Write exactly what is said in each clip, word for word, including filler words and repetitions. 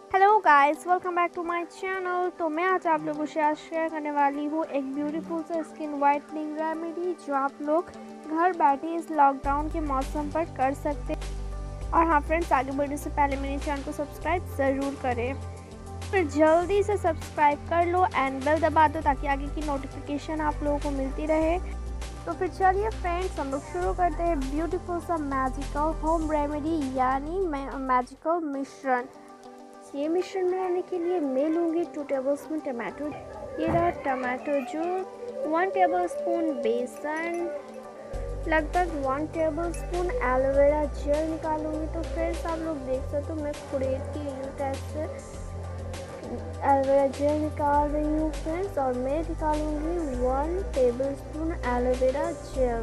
Hello guys, welcome back to my channel. तो मैं आज आप लोगों से आज शेयर करने वाली हूँ एक ब्यूटीफुल सा स्किन वाइटनिंग रेमेडी जो आप लोग घर बैठे इस लॉकडाउन के मौसम पर कर सकते हैं। और हाँ फ्रेंड्स, आगे बढ़ने से पहले मेरे चैनल को सब्सक्राइब ज़रूर करें। फिर जल्दी से सब्सक्राइब कर लो एंड बेल दबा दो ताकि आगे की नोटिफिकेशन आप लोगों को मिलती रहे। तो फिर चलिए फ्रेंड्स, हम लोग शुरू करते हैं ब्यूटीफुल सा मैजिकल होम रेमेडी यानी मैजिकल मिश्रण। ये मिश्रण बनाने के लिए मैं लूँगी टू टेबलस्पून टमाटो, ये रहा टमाटो जूस, वन टेबलस्पून बेसन, लगभग वन टेबलस्पून एलोवेरा जेल निकालूंगी। तो फ्रेंड्स आप लोग देख सकते हो मैं खुरेद की यू टाइप से एलोवेरा जेल निकाल रही हूँ फ्रेंड्स, और मैं निकालूंगी वन टेबलस्पून एलोवेरा जेल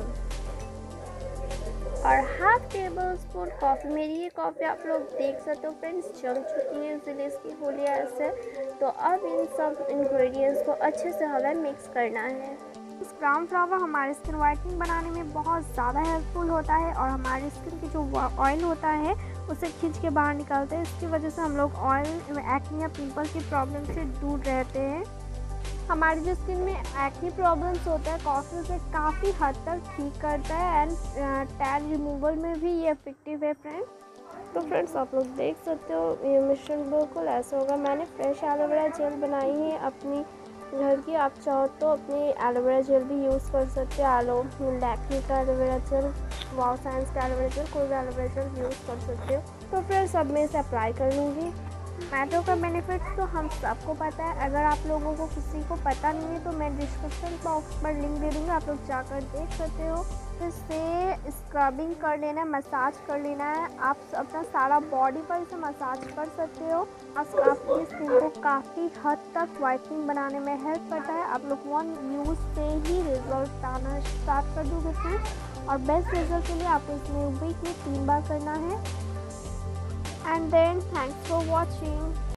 और हाफ टेबल स्पून कॉफ़ी। मेरी ये कॉफ़ी आप लोग देख सकते हो फ्रेंड्स जल चुकी है इसलिए इसकी होली ऐसे। तो अब इन सब इंग्रेडिएंट्स को अच्छे से हमें मिक्स करना है। इस ग्राम फ्लावर हमारे स्किन वाइटनिंग बनाने में बहुत ज़्यादा हेल्पफुल होता है और हमारी स्किन की जो ऑयल होता है उसे खींच के बाहर निकालते हैं। इसकी वजह से हम लोग ऑयल, एक्ने या पिंपल की प्रॉब्लम से दूर रहते हैं। हमारी जो स्किन में एक्ने प्रॉब्लम्स होता है कॉफ़ी उसे काफ़ी हद तक ठीक करता है एंड टैन रिमूवल में भी ये इफेक्टिव है फ्रेंड्स। तो फ्रेंड्स आप लोग देख सकते हो ये मिश्रण बिल्कुल ऐसा होगा। मैंने फ्रेश एलोवेरा जेल बनाई है अपनी घर की, आप चाहो तो अपनी एलोवेरा जेल भी यूज़ कर सकते हो। एलो लैक्मे का एलोवेरा जेल, वाओ साइंस का एलोवेरा जेल, कोई भी एलोवेरा जेल यूज़ कर सकते हो। तो फ्रेंड्स अब मैं इसे अप्लाई कर लूँगी। टमाटो का बेनिफिट तो हम सबको पता है, अगर आप लोगों को किसी को पता नहीं है तो मैं डिस्क्रिप्शन बॉक्स पर लिंक दे दूँगी, आप लोग जाकर देख सकते हो। फिर से स्क्रबिंग कर लेना है, मसाज कर लेना है। आप अपना सारा बॉडी पर इसे मसाज कर सकते हो। आपकी स्किन को काफ़ी हद तक वाइटनिंग बनाने में हेल्प करता है। आप लोग वन यूज़ से ही रिजल्ट आना स्टार्ट कर दोगे फ्रेंड्स, और बेस्ट रिजल्ट के लिए आपको इसमें वीक में तीन बार करना है। And then thanks for watching.